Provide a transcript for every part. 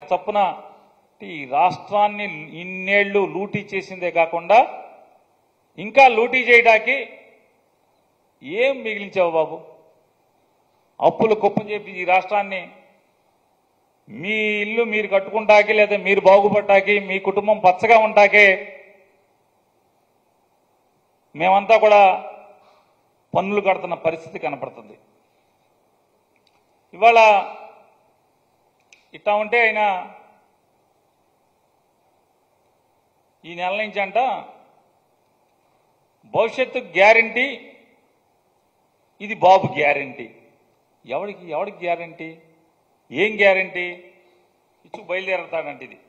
చొప్పున ఈ రాష్ట్రాన్ని ఇన్నేళ్లు లూటీ చేసిందే కాకుండా ఇంకా లూటీ చేయడానికి ఏం మిగిలించావు బాబు? అప్పులు కుప్పం చెప్పి ఈ రాష్ట్రాన్ని మీ ఇల్లు మీరు కట్టుకుంటాకి లేదా మీరు బాగుపడ్డాకి మీ కుటుంబం పచ్చగా ఉంటాకే మేమంతా కూడా పన్నులు కడుతున్న పరిస్థితి కనపడుతుంది. ఇవాళ ఇట్లా ఉంటే ఆయన ఈ నెల నుంచి అంట భవిష్యత్తు గ్యారంటీ, ఇది బాబు గ్యారంటీ. ఎవరికి గ్యారంటీ? ఏం గ్యారంటీ? ఇచ్చు బయలుదేరతాడంటే ఇది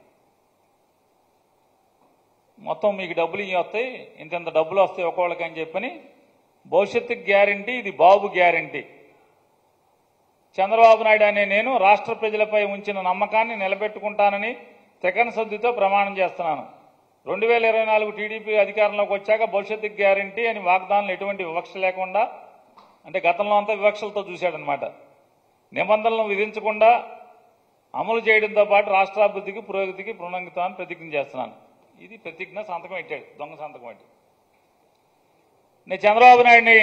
మొత్తం మీకు డబ్బులు వస్తాయి, ఇంత డబ్బులు వస్తాయి ఒక్కోళ్ళకి అని చెప్పని భవిష్యత్తుకి గ్యారంటీ, ఇది బాబు గ్యారంటీ. చంద్రబాబు నాయుడు అనే నేను రాష్ట్ర ప్రజలపై ఉంచిన నమ్మకాన్ని నిలబెట్టుకుంటానని సెకండ్ సద్దుతో ప్రమాణం చేస్తున్నాను. 2024 టీడీపీ అధికారంలోకి వచ్చాక భవిష్యత్తుకి గ్యారంటీ అని వాగ్దానాలు ఎటువంటి వివక్ష లేకుండా, అంటే గతంలో అంతా వివక్షలతో చూశాడనమాట, నిబంధనలను విధించకుండా అమలు చేయడంతో పాటు రాష్ట్రాభివృద్ధికి పురోగతికి ప్రణంగితాన్ని ప్రతిజ్ఞ చేస్తున్నాను. ఇది ప్రతిజ్ఞ, సంతకం పెట్టాడు, దొంగ సంతకం పెట్టి. నేను చంద్రబాబు నాయుడిని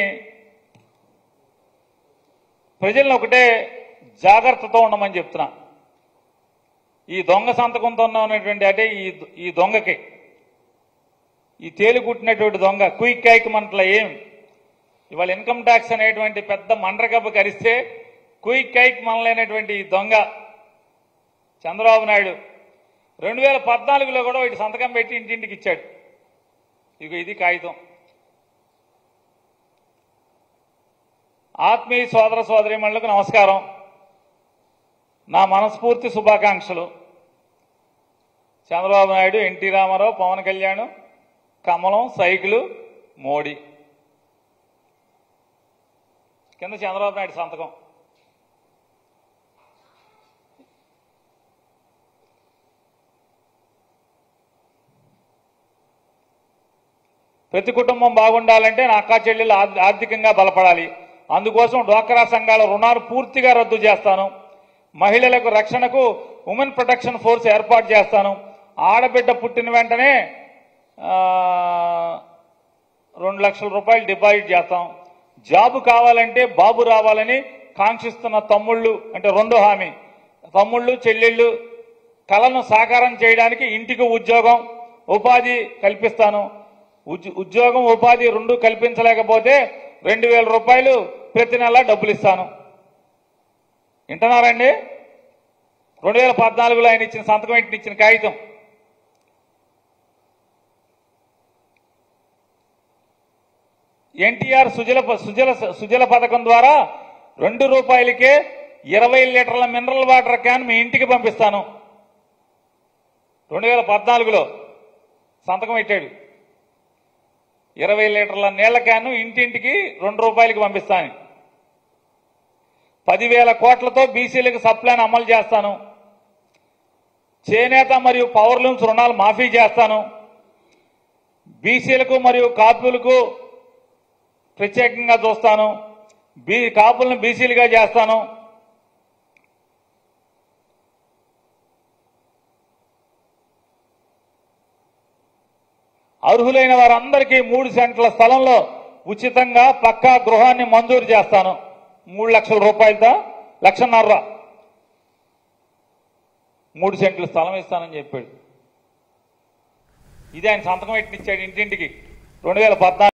ప్రజలను ఒకటే జాగ్రత్తతో ఉండమని చెప్తున్నా. ఈ దొంగ సంతకంతో ఉన్నటువంటి అంటే ఈ దొంగకి, ఈ తేలికుట్టినటువంటి దొంగ క్విక్ క్యాక్ మంటల ఏం ఇవాళ ఇన్కమ్ ట్యాక్స్ అనేటువంటి పెద్ద మండ్రగబ్బ కరిస్తే క్విక్ క్యాక్ మనలేనటువంటి ఈ దొంగ చంద్రబాబు నాయుడు 2014లో కూడా వీటి సంతకం పెట్టి ఇంటింటికి ఇచ్చాడు. ఇది కాగితం. ఆత్మీయ సోదర సోదరీమణులకు నమస్కారం, నా మనస్ఫూర్తి శుభాకాంక్షలు. చంద్రబాబు నాయుడు, ఎన్టీ రామారావు, పవన్ కళ్యాణ్, కమలం, సైకిలు, మోడీ, కింద చంద్రబాబు నాయుడు సంతకం. ప్రతి కుటుంబం బాగుండాలంటే నా అక్కా చెల్లెలు ఆర్థికంగా బలపడాలి. అందుకోసం డ్వాక్రా సంఘాల రుణాలు పూర్తిగా రద్దు చేస్తాను. మహిళలకు రక్షణకు ఉమెన్ ప్రొటెక్షన్ ఫోర్స్ ఏర్పాటు చేస్తాను. ఆడబిడ్డ పుట్టిన వెంటనే 2 లక్షల రూపాయలు డిపాజిట్ చేస్తాం. జాబు కావాలంటే బాబు రావాలని కాంక్షిస్తున్న తమ్ముళ్ళు, అంటే రెండో హామీ, తమ్ముళ్ళు చెల్లెళ్ళు కలను సాకారం చేయడానికి ఇంటికి ఉద్యోగం ఉపాధి కల్పిస్తాను. ఉద్యోగం ఉపాధి రెండు కల్పించలేకపోతే 2000 రూపాయలు ప్రతి నెల డబ్బులు ఇస్తాను. వింటున్నారండి? 2014లో ఆయన ఇచ్చిన సంతకం ఇచ్చిన కాగితం. ఎన్టీఆర్ సుజల పథకం ద్వారా 2 రూపాయలకే 20 లీటర్ల మినరల్ వాటర్ క్యాన్ మీ ఇంటికి పంపిస్తాను. 2014లో సంతకం పెట్టాడు. 20 లీటర్ల నీళ్ల క్యాను ఇంటింటికి 2 రూపాయలకి పంపిస్తాను. 10,000 కోట్లతో బీసీలకు సప్లైని అమలు చేస్తాను. చేనేత మరియు పవర్లూమ్స్ రుణాలు మాఫీ చేస్తాను. బీసీలకు మరియు కాపులకు ప్రత్యేకంగా చూస్తాను. కాపులను బీసీలుగా చేస్తాను. అర్హులైన వారందరికీ 3 సెంట్ల స్థలంలో ఉచితంగా పక్కా గృహాన్ని మంజూరు చేస్తాను. 3 లక్షల రూపాయలతో 1,50,000 3 సెంట్ల స్థలం ఇస్తానని చెప్పాడు. ఇది ఆయన సంతకం పెట్టించాడు ఇంటింటికి 2014.